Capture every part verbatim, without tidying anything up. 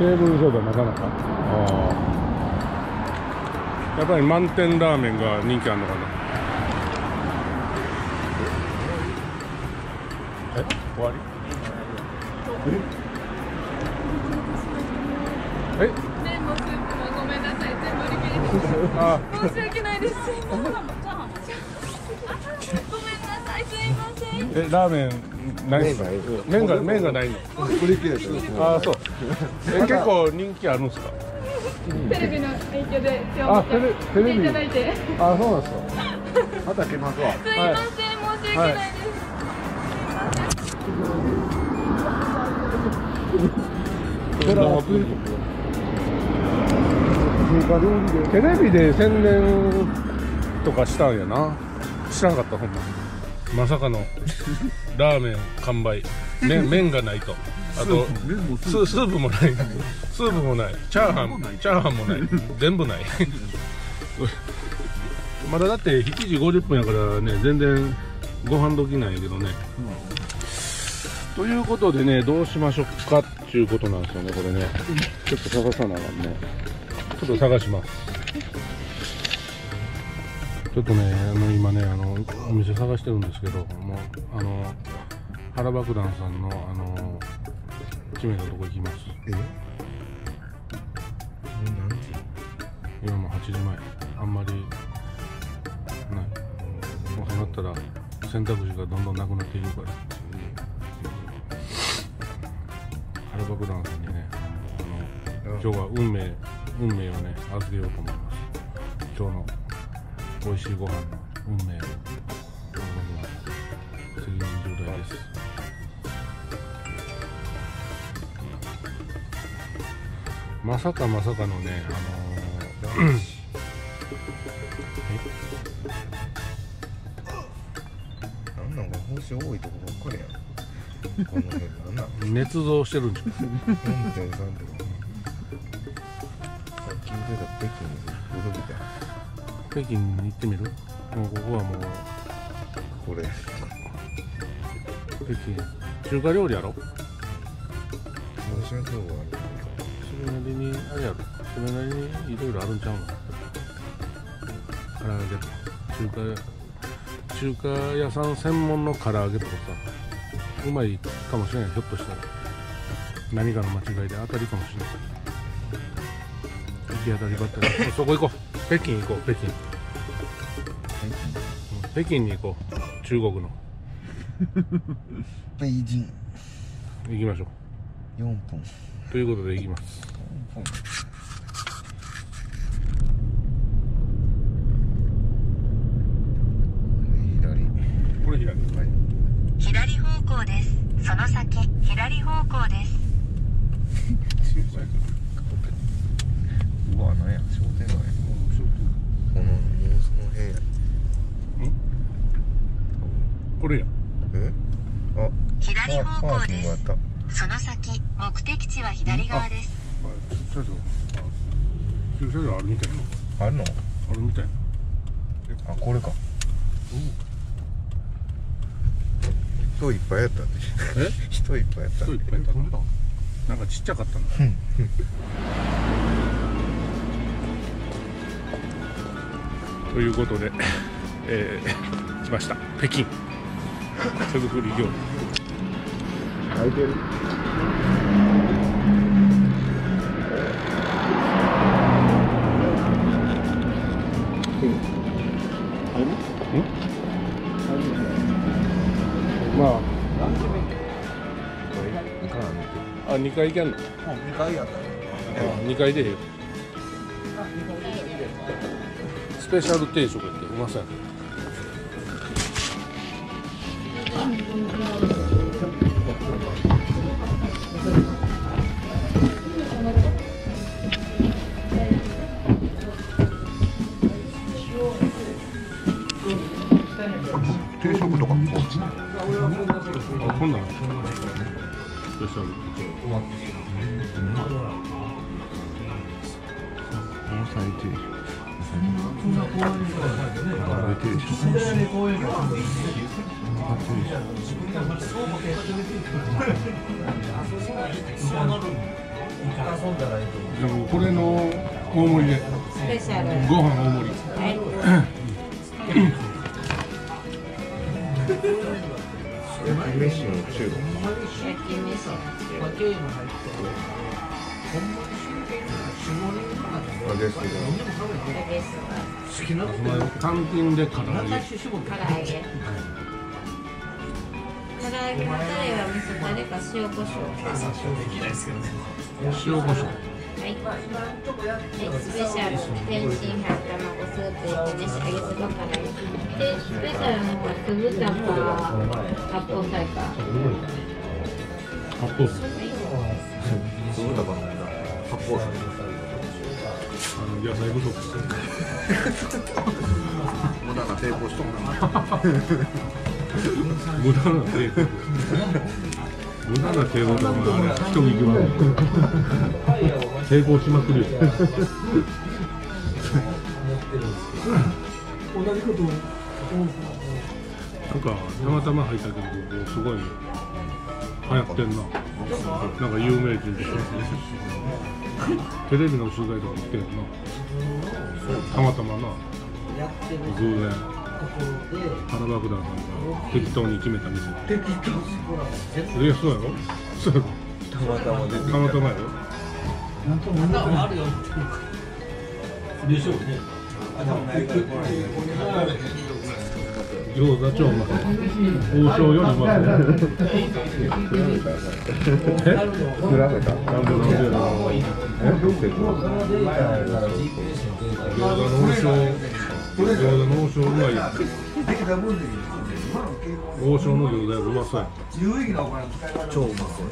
テーブルソーダなかなか。ああ。やっぱり満点ラーメンが人気あるのかな。え、終わり？え？え？ 麺もスープもごめんなさい、全部売り切れです。 ああ。 申し訳ないです。ごめんなさい、すいません。 え、ラーメンないですか？麺が麺がないの。 売り切れてる。 ああ、そう。え、結構人気あるんですか？ テレビの影響で今日あ、テレテレビ。 いただいて。 あ、そうなんですか。 また来ますわ。 すいません、申し訳ないです。 テレビで宣伝とかしたんやな。知らんかったほんま。まさかのラーメン完売。麺麺がないと。あとススープもない。スープもない。チャーハンチャーハンもない。全部ない。まだだってしちじごじゅっぷんやからね、全然ご飯時なんやけどね。ということでね、どうしましょうかっていうことなんですよね、これね。ちょっと探さなあかんね。ちょっと探します。ちょっとね、あの今ね、あのお店探してるんですけど、もうあの原爆弾さんのあの知名度のとこ行きます。 え？何時？ 今もはちじまえ。あんまりない。もうそうなったら選択肢がどんどんなくなっているから。原爆弾さんにね、あの今日は運命運命をね預けようと思います。今日の美味しいご飯の運命を僕は責任重大です。まさかまさかのね、あのー、 なんなんか星多いとこばっかりやん。この辺なんなん？ 捏造してるんじゃん。 よんてんさんとか。さっき言ってた北京に古びた。 北京に行ってみる？もうここはもうこれ。 北京中華料理やろ？ 私の方がそれなりにあれやろ？それなりにいろいろあるんちゃうの？唐揚げとか中華中華屋さん専門の唐揚げとかさ、うまいかもしれない。ひょっとしたら何かの間違いで当たりかもしれない。行き当たりばったり。そこ行こう。北京行こう。北京。北京に行こう。中国の。 北京。 行きましょう。 よんぷん。 ということで行きます。 左。 これ左。はい。 左方向です。その先、左方向です。 うわ、なんや、商店街。この、もうその辺や。 ん？これや。 え？あ、 左方向です。 あ、 その先、目的地は左側です。 駐車場。駐車場あるみたいな。 あるの？ あるみたいな。 あ、これか。人いっぱいやったんで。 え？ 人いっぱいやったんで。 人いっぱいやったんだ。なんかちっちゃかったな。ということで、えー、来ました。北京。手作り料理。 開いてる。 まあ。あ、にかい行けんの？ にかいやったあ、にかいでええよ。スペシャル定食ってうまそうやな。 定食とかもあ、こんなんスペシャル。 防災定食。唐揚げ定食。 でもこれの大盛りでスペシャル。 ご飯大盛り。 はい。 飯の中国。 焼き飯。 あですけど。 単品で唐揚げ。 唐揚げ。唐揚げのタレは味噌タレか塩コショウ。 塩コショウ。 はい。はい、スペシャル天津飯卵スープ入れてね、揚げそばからで、スペシャルの方は酢豚か八宝菜か。 八宝菜。 酢豚か八宝菜。 あの野菜不足。 無駄な抵抗しとんな。 無駄な抵抗。無駄な抵抗だもんあれ人聞き悪い。抵抗しまくるよ。なんかたまたま入ったけど、もうすごい流行ってんな。なんか有名人とかテレビの取材とか来てんな。たまたまな偶然原爆弾さんが適当に決めた店。適当？いや、そうやろ。そうやろ。 たまたま出てきた。 たまたまやろ。餃子超うまい。王将よりうまい。え？ 比べた。 なんでなんでやろ。 え？ 餃子の王将。餃子の王将うまいやん。王将の餃子うまそうやん。 超うまそう。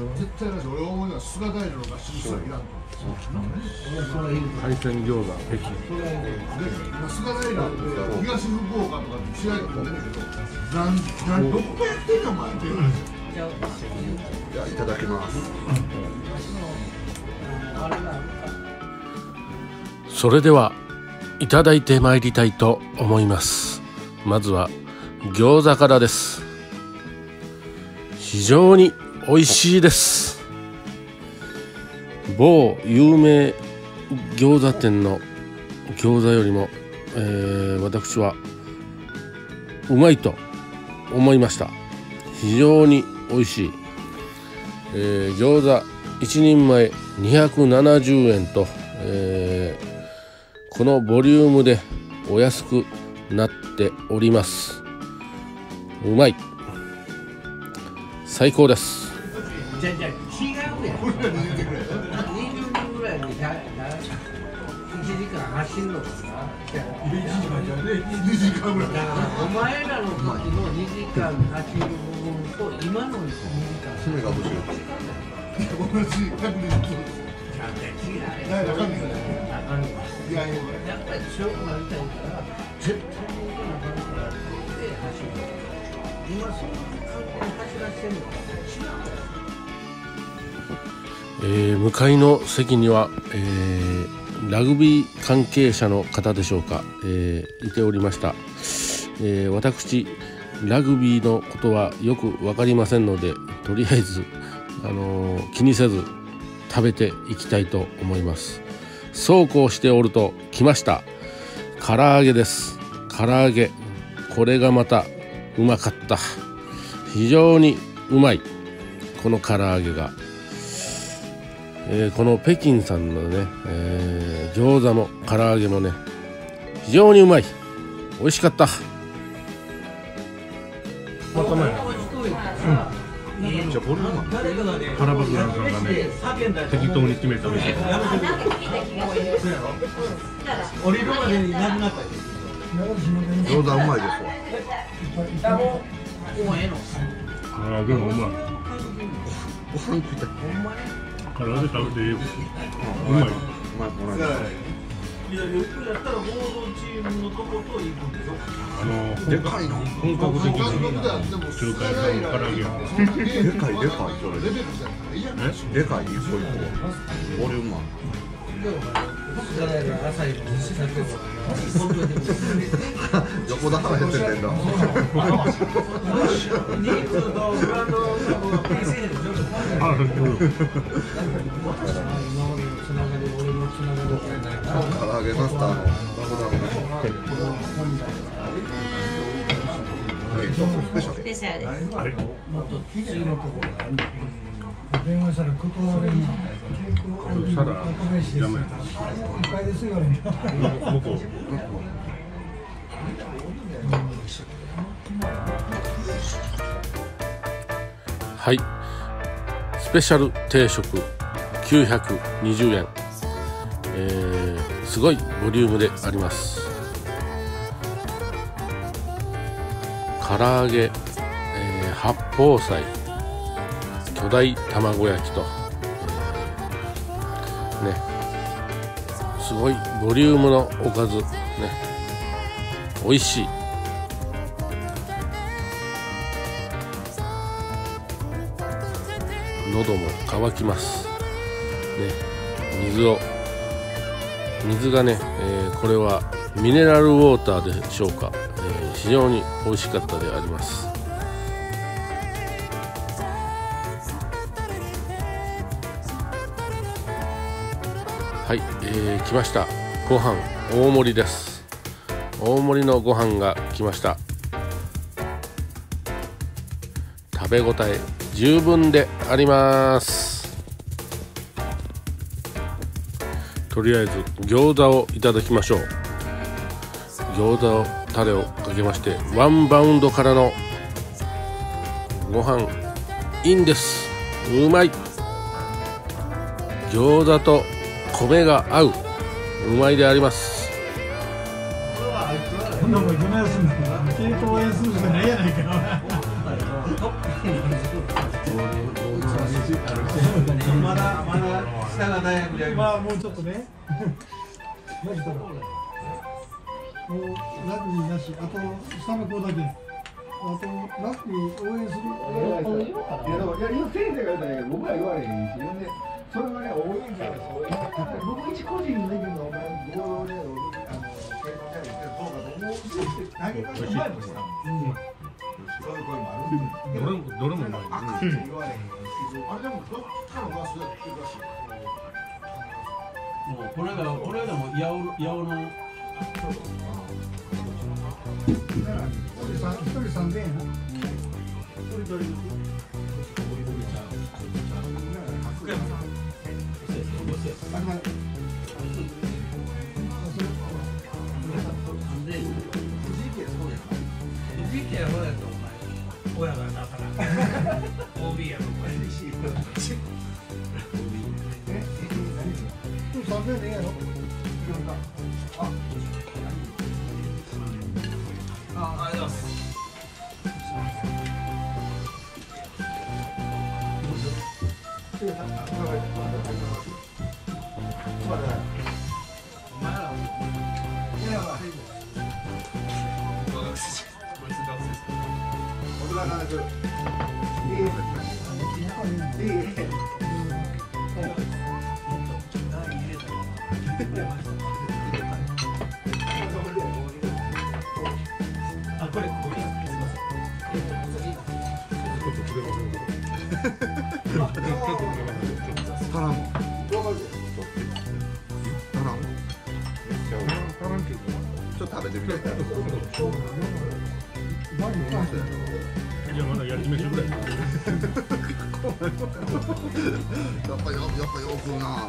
海鮮餃子北京。 東福岡とか違いが出るけど、なんなんどこやってんのお前って。 じゃあいただきます。 それではいただいてまいりたいと思います。まずは餃子からです。非常に美味しいです。某有名餃子店の餃子よりも、えー、私はうまいと思いました。非常に美味しい、えー、餃子一人前にひゃくななじゅうえんと、えー、このボリュームでお安くなっております。うまい、最高です。 じゃじゃ違うやん。にじゅうにんぐらいでいちじかん走るのかな。 にじかんぐらい。 だからお前らの時のにじかん走る部分と今のにじかん。 爪が欲しい。 同じ確率。いやいやわかんない。いやいややっぱり強くなりたいから絶対にいかなあかんからって走る。今そんな感じで走らせてんのかえー、向かいの席には、えー、ラグビー関係者の方でしょうか、えー、いておりました。えー、私ラグビーのことはよく分かりませんので、とりあえず、あのー、気にせず食べていきたいと思います。そうこうしておると来ました。唐揚げです。唐揚げ、これがまたうまかった。非常にうまい、この唐揚げが。えー、この北京さんのね、えー、餃子も唐揚げもね、非常にうまい、美味しかった。また前、 じゃボリューム原爆弾さんがね、適当に決めたみたいな。 降りるまでになくなった餃子うまいですわ。 唐揚げもうまい。 ご飯食いたい。 唐揚げ食べていいよ。うまい。 うまいもらえた。 いや、よくやったら合同チームのとこと行くんでしょ。 あのでかいの。 本格的に中華屋さんの唐揚げや。 でかいでかいそれ。でかい一個一個。ボリュームある。 朝日も横だから減ってんだ。唐揚げマスターのスペシャルです。 電話したら断れんな。 サラやめ。 いっぱいですよね。 向こう。はい。スペシャル定食きゅうひゃくにじゅうえん。えー、すごいボリュームであります。唐揚げ、えー、八宝菜、巨大卵焼きと、えー、ね、すごいボリュームのおかずね、美味しい。喉も渇きますね。水を水がね、えー、これはミネラルウォーターでしょうか、えー、非常に美味しかったであります。はい、えー、来ました。ご飯大盛りです。大盛りのご飯が来ました。食べ応え十分であります。とりあえず餃子をいただきましょう。餃子をタレをかけまして、ワンバウンドからのご飯いいんです。うまい。餃子と米が合う、うまいであります。 こんなもんどないすんの？系統応援するしかないやないか。まだまだ下が大学で、まあもうちょっとね。マジだろ。もうラグビーなし、あと下の子だけ。あとラグビー応援する。いやだからいや今先生が言ったんやけど、僕ら言われへんし、ね。それはね、応援者です。僕一個人にできるのはお前合同であの警察やりしてそうかと思うし、投げ方うまいもんした。そういう声もある。 どれもどれもうまい。 あって言われへんけど、あれでもどっかのガスだって言うらしい。 もうこれがこれでも八尾八尾の一人三千円やな。一人どれ？ 親がだから オービー やろこれ三千円でいいやろ。あ、 あ、ありがとうございます。あ、これこれタランタランちょっと食べてみて。 いやまだやり飯ぐらい。 やっぱよやっぱよくな。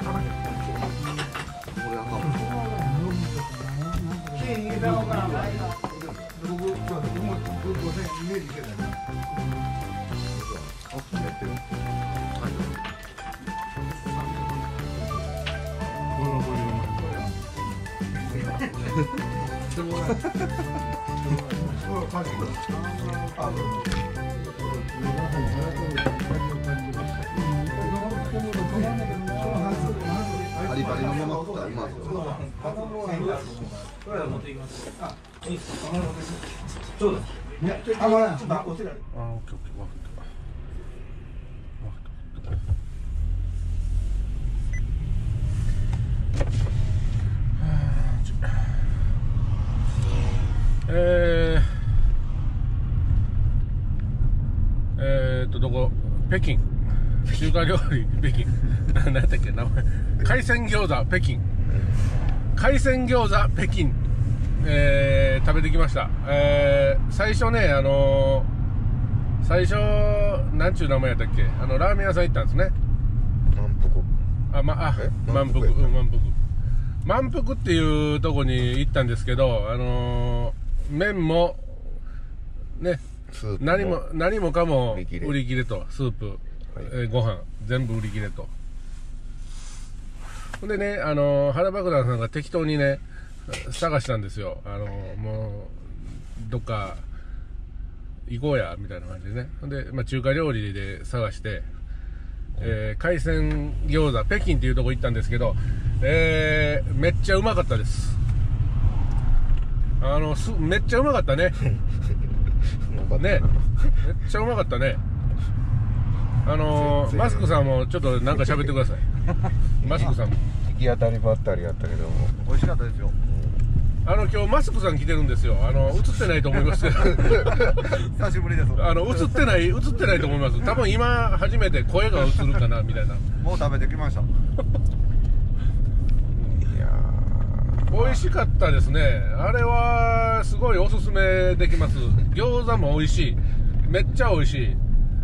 これあかん。 僕今日もごせんイメージしてたな。 あ、やってる。パリパリのまま食ったらうまい。 これは持っていきます。あ、いいですか。ちょうど。 いや、あ、まだ、ちょっとお手紙。 あ、オッケーオッケー、わかった。 北京、中華料理北京何やったっけ名前、海鮮餃子北京、海鮮餃子北京、えー、食べてきました。えー、最初ね、あのー、最初なんちゅう名前やったっけ、あのラーメン屋さん行ったんですね。 満腹。 あ、ま、あ、満腹、うん、満腹。満腹っていうとこに行ったんですけど、あのー、麺もね、何も何もかも売り切れと、スープ、はい、えー、ご飯全部売り切れと。ほんでね、あのー、原爆弾さんが適当にね探したんですよ。あのー、もうどっか行こうやみたいな感じでね。ほんで、まあ、中華料理で探して、えー、海鮮餃子北京っていうとこ行ったんですけど、えー、めっちゃうまかったです。あのすめっちゃうまかったね。ね、めっちゃうまかったね。あのー、マスクさんもちょっとなんか喋ってください。マスクさんも行き当たりばったりやったけども美味しかったですよ。 あの今日マスクさん来てるんですよ。あの映ってないと思いますけど久しぶりです。 あの映ってない映ってないと思います。多分今初めて声が映るかなみたいな。 もう食べてきました。いや美味しかったですね。あれはすごいおすすめできます。餃子も美味しい、めっちゃ美味しい。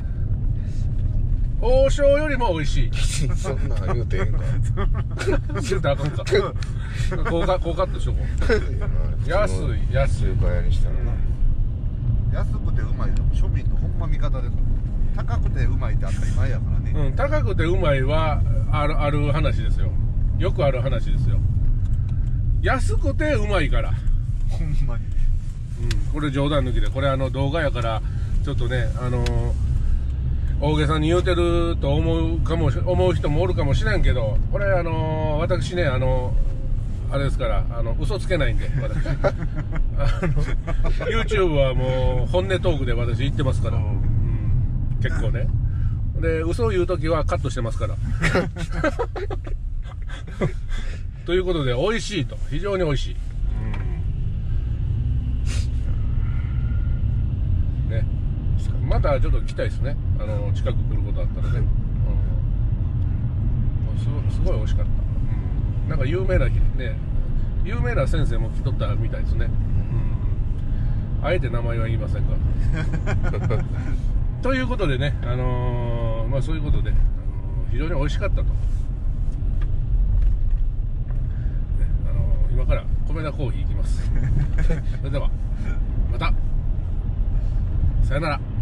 王将よりも美味しい。 そんなん言うてええんか言うたらあかんか。高カ高カットしとこう。安い安い。 中華屋にしたらな、 安くてうまいの庶民のほんま味方です。高くてうまいって当たり前やからね。 うん、高くてうまいはあるある話ですよ。よくある話ですよ。安くてうまいから。 ほんまに。 うん、これ冗談抜きで、これあの動画やからちょっとね、あのー、大げさに言うてると思うかもし思う人もおるかもしれんけど、これあのー、私ね、あのー、あれですから、あの嘘つけないんで、私あの YouTube はもう本音トークで私言ってますから、うん、結構ね。で嘘を言うときはカットしてますからということで美味しいと、非常に美味しい、うん、ね、またちょっと来たいですね。あの近く来ることあったらね、うん、すご、すごい美味しかった、うん、なんか有名なね、有名な先生も来とったみたいですね、うん、あえて名前は言いませんがということでね、あのー、まあそういうことで、あのー、非常に美味しかったと、ね、あのー、今から米田コーヒー行きますそれではまた、さよなら。